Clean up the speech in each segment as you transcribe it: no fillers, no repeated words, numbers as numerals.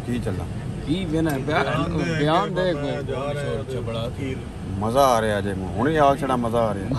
की चलना की बयान दे बड़ा मजा आ रहा है हुणे आग छड़ा मजा आ रहा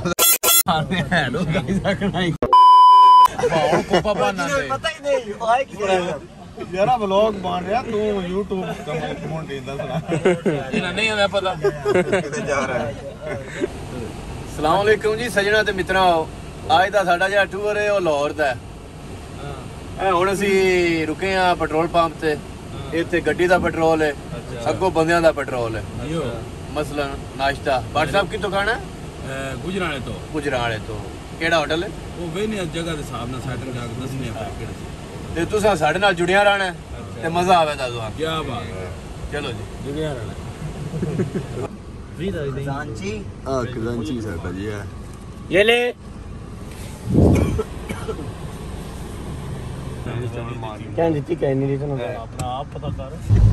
यार व्लॉग बन रहा तू YouTube कमेंट देंदा सुना इना नहीं हमें पता किते जा रहा है। अस्सलाम वालेकुम जी सजना ते मित्रों आज दा साडा जेड़ा टूर है वो लाहौर दा है। हुण असी रुके हां पेट्रोल पंप ते इत्थे गड्डी दा पेट्रोल है अगो बंदियां दा पेट्रोल है मसलन नाश्ता बाट साहब कितों खाना है गुजराणे तो केड़ा होटल है वो वेने जगह दे हिसाब नाल सेटिंग जाके दसने पर केड़ा ते तुसा साडे नाल जुड़िया रहना है ते मजा आवे दा तुहां क्या बात है चलो जी जुड़िया रहना खजांची खजांची साडा जी है ये ले क्या नीति कहनी दी तो अपना आप पता कर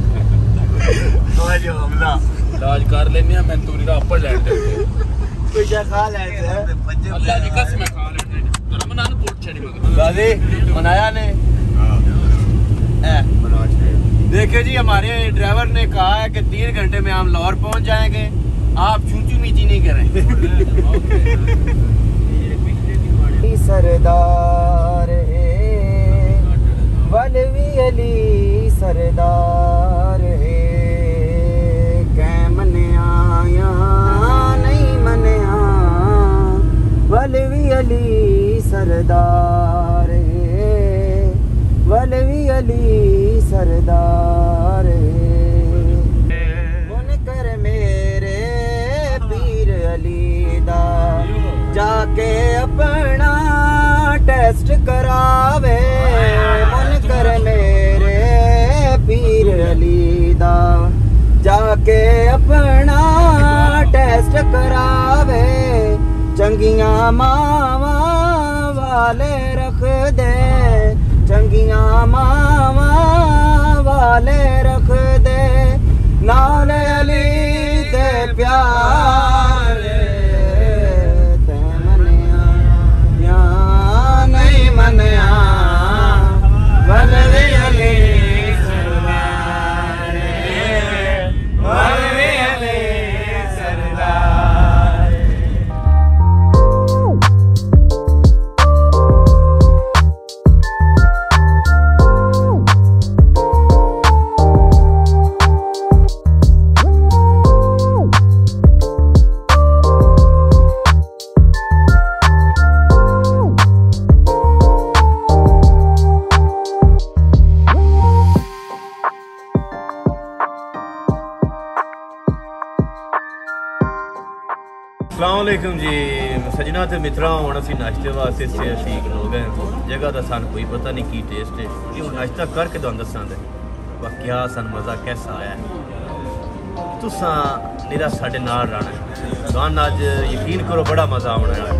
आज हमला इलाज कर लेने मैं तूरी दा अपर लैंड दे कोई जा खा ले अल्लाह की कसम खा लेने रमजान कोट छड़ी मगर गाजी मनाया ने देखिए जी हमारे ड्राइवर ने कहा है कि 3 घंटे में हम लाहौर पहुंच जाएंगे आप चूचू मीची नहीं करें सरदार वलवी अली सरदार है कै मनिया या नहीं मनिया वलवी अली सरदार है वलवी अली सरदार मुन कर मेरे पीर अली दा जाके अपना टेस्ट करावे मुन कर मेरे पीर अली दा जाके अपना टेस्ट करावे चंगियां मावा वाले रख दे चंगिया मावा वाले रख दे नाल अली दे प्यार ते मनिया या नहीं मनिया वलवी अली सरदार वलवी अली सरदार। अस्सलामुअलैकुम जी सजना ते मित्रों हुण असीं नाश्ते वास्ते से असीं हो गए जगह दा सानूं कोई पता नहीं की टेस्ट है कि हुण नाश्ता करके तुहानूं दस्सांगे क्या सन मज़ा कैसा आया तुसां निरा साडे नाल रहना है तुहानूं अज यकीन करो बड़ा मज़ा आने वाला है।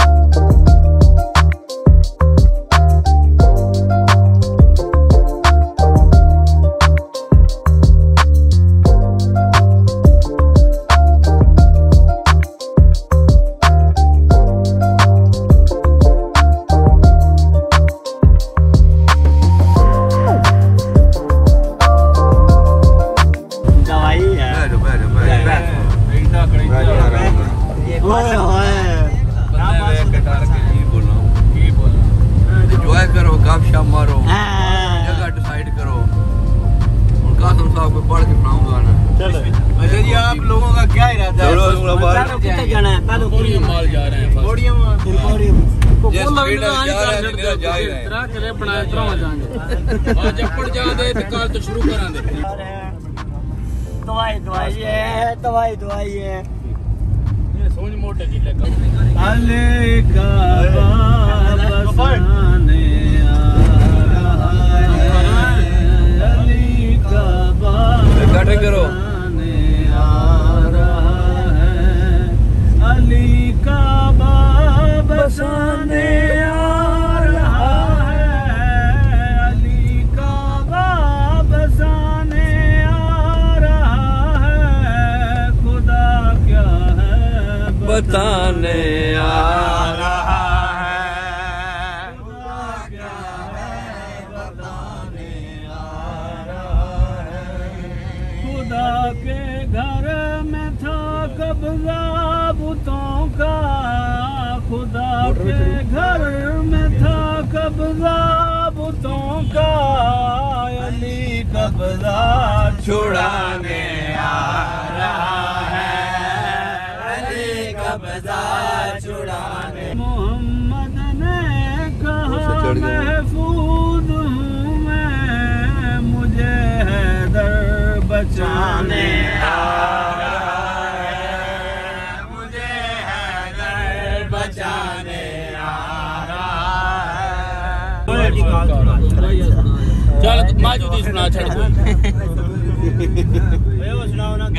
दवाई है सोच मोटे की लगा अले का बसाने आ रहा है अली का बसाने करो आ रहा है अली का बसाने आ रहा है अली का बसाने आ रहा है खुदा क्या है बताने आ रहा है खुदा क्या खुदा के घर में था कब्जा बुतों का, खुदा के घर में था कब्जा बुतों का, अली कब्जा छुड़ाने आ रहा है, अली कब्जा छुड़ाने। मोहम्मद ने कहा महफूज हूँ मैं, मुझे हैदर बचाने आ रहा है, मुझे हैदर बचाने आ रहा है। चल माजूदी सुना छड़ कोई सुनाओ ना।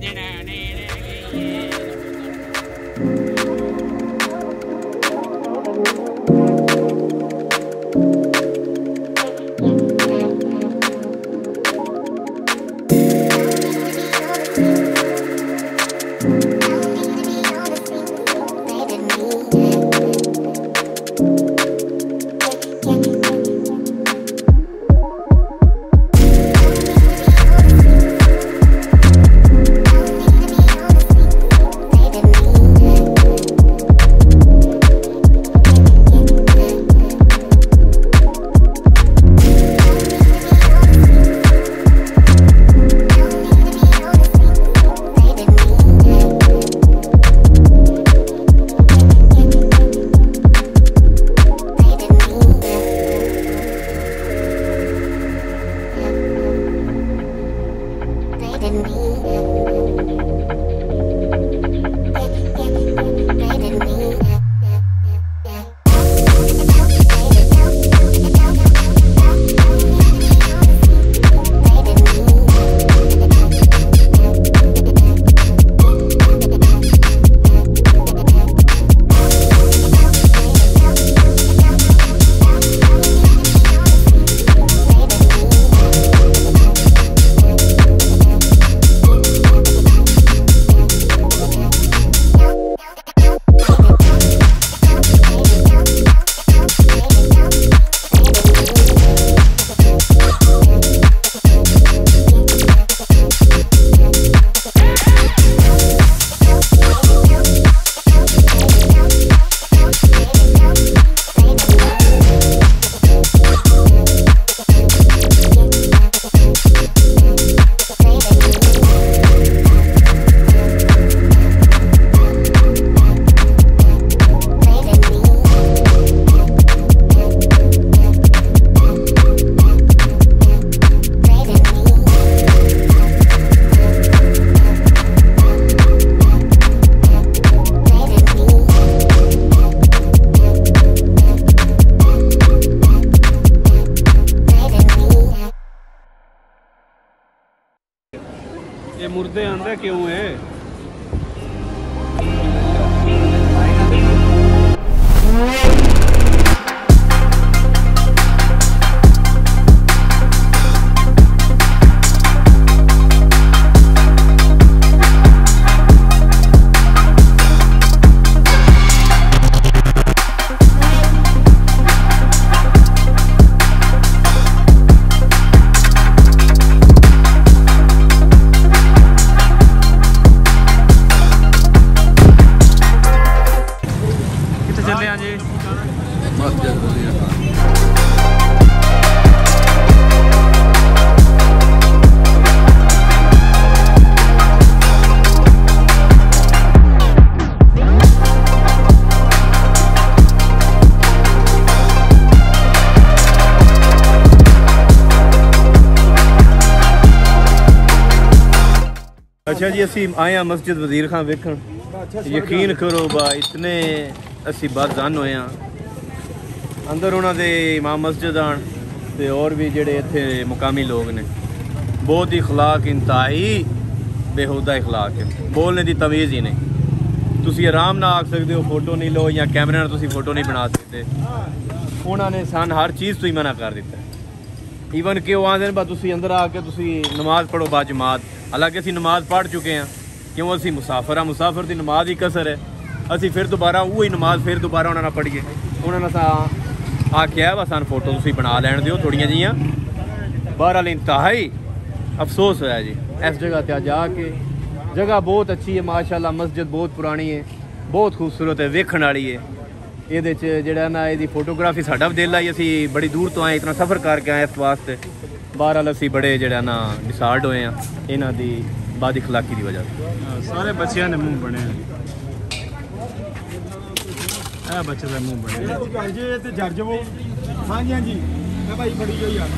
ये मुर्दे आंदे क्यों है? अच्छा जी असी आए हैं मस्जिद वजीर खान वेखण। यकीन करो बा इतने असी बाजान होए हैं अंदर उन्होंने इमाम मस्जिद आन ते और भी जेडे इत्थे मुकामी लोग ने बहुत ही अखलाक इंतहाई बेहुदा अखलाक है, बोलने की तमीज़ ही नहीं। तुसी आराम ना आख सकते हो फोटो नहीं लो या कैमरे नाल तुसी फोटो नहीं बना सकते। उन्होंने सन हर चीज़ तो ही मना कर दिता। ईवन कि वो आते हैं तुसी अंदर आके तुसी नमाज पढ़ो बा जमात, हालांकि असी नमाज पढ़ चुके हैं क्यों असी मुसाफिर हाँ, मुसाफिर की नमाज ही कसर है। असी फिर दोबारा वही नमाज फिर दोबारा उन्होंने पढ़िए। उन्होंने आख्या वा सन फोटो तुसी बना लैन दिओ थोड़ियां जियां। बहरहाल इंतहाई अफसोस होया जी। इस जगह ते जा के। जगह बहुत अच्छी है माशाल्लाह, मस्जिद बहुत पुरानी है, बहुत खूबसूरत है, वेखण वाली है। ਇਹਦੇ ਚ ਜਿਹੜਾ ਨਾ ਇਹਦੀ ਫੋਟੋਗ੍ਰਾਫੀ ਸਾਡਾ ਵੀ ਦਿਲ ਆਈ, ਅਸੀਂ ਬੜੀ ਦੂਰ ਤੋਂ ਆਏ, ਇਤਨਾ ਸਫ਼ਰ ਕਰਕੇ ਆਏ ਇਸ ਵਾਸਤੇ। ਬਹਰਹਾਲ ਅਸੀਂ ਬੜੇ ਜਿਹੜਾ ਨਾ ਡਿਸਾਰਡ ਹੋਏ ਆ ਇਹਨਾਂ ਦੀ ਬਾਦ ਇਖਲਾਕੀ ਦੀ ਵਜ੍ਹਾ ਤੋਂ। ਸਾਰੇ ਬੱਚਿਆਂ ਦੇ ਮੂੰਹ ਬਣੇ ਆ, ਬੱਚੇ ਦਾ ਮੂੰਹ ਬਣੇ ਜੀ ਤੇ ਜਰ ਜਵੋ। ਹਾਂਜੀ ਹਾਂਜੀ ਮੈਂ ਭਾਈ ਬੜੀ ਹੋਈ ਆ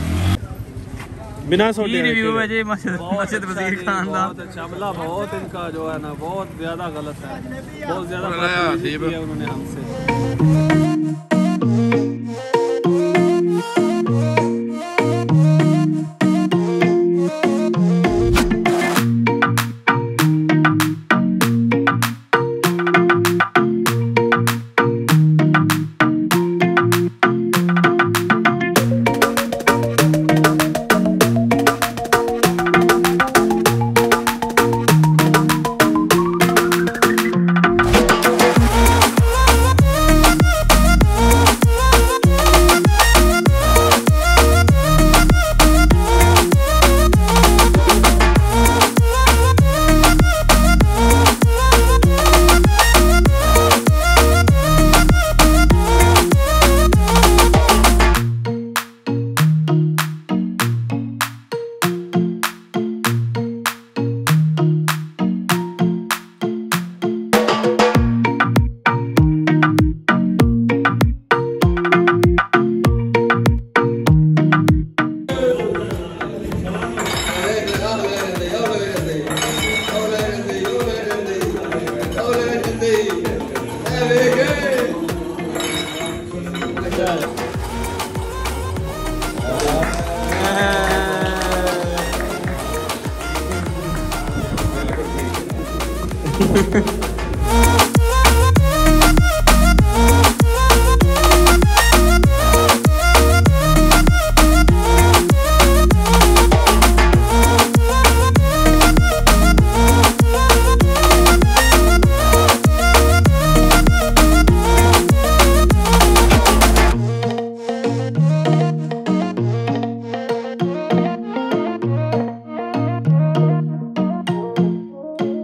बिना सोचे रिव्यू है जी मस्जिद वजीर खान का। बहुत अच्छा, मतलब बहुत इनका जो है ना बहुत ज़्यादा गलत है, बहुत ज़्यादा किया उन्होंने हमसे।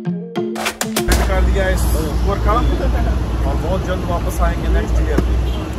और बहुत जल्द वापस आएंगे नेक्स्ट ईयर।